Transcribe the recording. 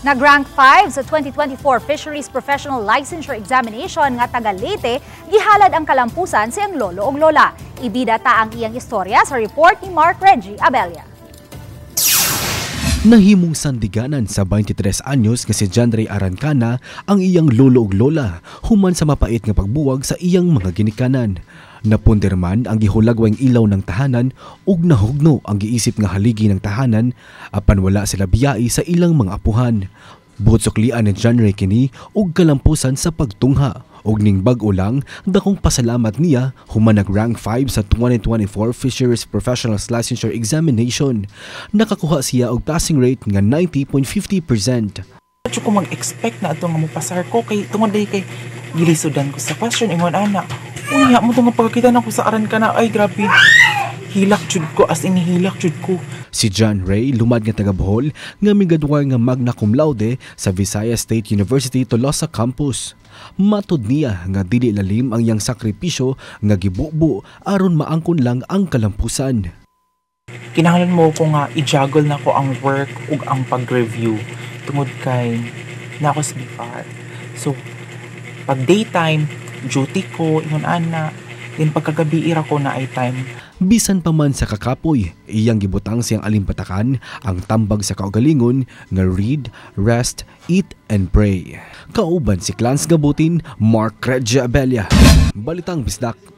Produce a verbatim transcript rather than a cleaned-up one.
Nag-rank five sa twenty twenty-four Fisheries Professional Licensure Examination nga taga Leyte, gihalad ang kalampusan siyang lolo o lola. Ibida ta ang iyang istorya sa report ni Mark Reggie Abella. Nahimong sandiganan sa twenty-tres anyos nga si John Ray Arancana ang iyang lolo ug lola human sa mapait nga pagbuwag sa iyang mga ginikanan. Napunderman ang gihulagwang ilaw ng tahanan ug nahugno ang giisip nga haligi ng tahanan apan wala sila biyai sa ilang mga apuhan. Buot suklian ni John Ray kini ug kalampusan sa pagtungha ug ning bag-o lang dakong pasalamat niya human nag-rank five sa twenty twenty-four Fisheries Professional Licensure Examination. Nakakuha siya og passing rate nga ninety point five zero percent. Medyo ko mag-expect na ito nga mapasar ko kay tungod day kay gilisudan ko sa question ingon ana. Unya mo itong pagkakita na ko sa Arancana ay grabe. Hilak jud ko as in hilak jud ko. Si John Ray lumad nga taga Bohol nga migadwar nga magna cum laude sa Visayas State University Tolosa Campus. Matud niya nga dili lalim ang iyang sakripisyo nga gibubo aron maangkon lang ang kalampusan. Kinahanglan mo ko nga i-juggle na ko ang work ug ang pag-review tungod kay na ako sa B R. So pag daytime duty ko ingon ana din pagkagabi ira ko na ay time. Bisan pa man sa kakapoy, iyang gibutang siyang alimpatakan ang tambag sa kaugalingon nga read, rest, eat, and pray. Kauban si Clans Gabutin, Mark Reggie Abella. Balitang Bisdak.